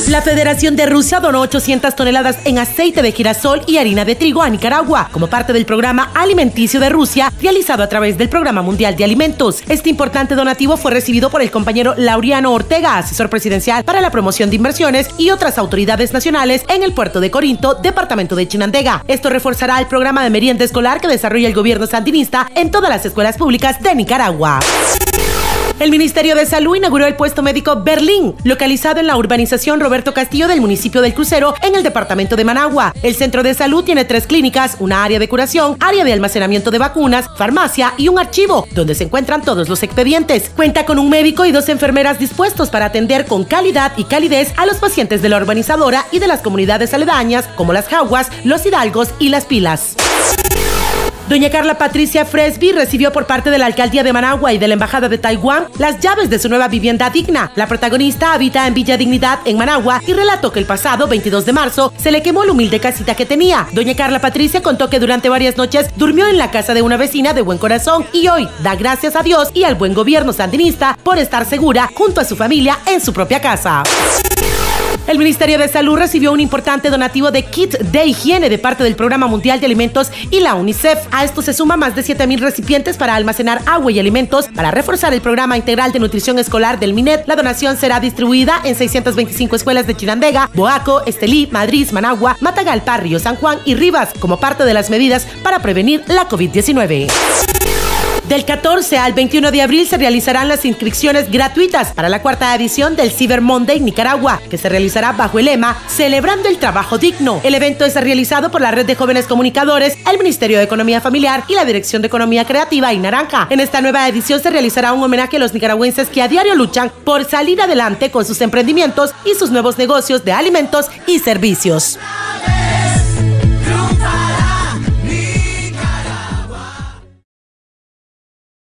La Federación de Rusia donó 800 toneladas en aceite de girasol y harina de trigo a Nicaragua, como parte del programa alimenticio de Rusia, realizado a través del Programa Mundial de Alimentos. Este importante donativo fue recibido por el compañero Laureano Ortega, asesor presidencial para la promoción de inversiones, y otras autoridades nacionales en el puerto de Corinto, departamento de Chinandega. Esto reforzará el programa de merienda escolar que desarrolla el gobierno sandinista en todas las escuelas públicas de Nicaragua. El Ministerio de Salud inauguró el puesto médico Berlín, localizado en la urbanización Roberto Castillo del municipio del Crucero, en el departamento de Managua. El centro de salud tiene 3 clínicas, una área de curación, área de almacenamiento de vacunas, farmacia y un archivo, donde se encuentran todos los expedientes. Cuenta con un médico y 2 enfermeras dispuestos para atender con calidad y calidez a los pacientes de la urbanizadora y de las comunidades aledañas, como Las Jaguas, Los Hidalgos y Las Pilas. Doña Carla Patricia Fresby recibió por parte de la Alcaldía de Managua y de la Embajada de Taiwán las llaves de su nueva vivienda digna. La protagonista habita en Villa Dignidad, en Managua, y relató que el pasado 22 de marzo se le quemó la humilde casita que tenía. Doña Carla Patricia contó que durante varias noches durmió en la casa de una vecina de buen corazón y hoy da gracias a Dios y al buen gobierno sandinista por estar segura junto a su familia en su propia casa. El Ministerio de Salud recibió un importante donativo de kits de higiene de parte del Programa Mundial de Alimentos y la UNICEF. A esto se suman más de 7,000 recipientes para almacenar agua y alimentos para reforzar el Programa Integral de Nutrición Escolar del MINED. La donación será distribuida en 625 escuelas de Chinandega, Boaco, Estelí, Madrid, Managua, Matagalpa, Río San Juan y Rivas, como parte de las medidas para prevenir la COVID-19. Del 14 al 21 de abril se realizarán las inscripciones gratuitas para la 4ª edición del Cyber Monday Nicaragua, que se realizará bajo el lema Celebrando el Trabajo Digno. El evento es realizado por la Red de Jóvenes Comunicadores, el Ministerio de Economía Familiar y la Dirección de Economía Creativa y Naranja. En esta nueva edición se realizará un homenaje a los nicaragüenses que a diario luchan por salir adelante con sus emprendimientos y sus nuevos negocios de alimentos y servicios.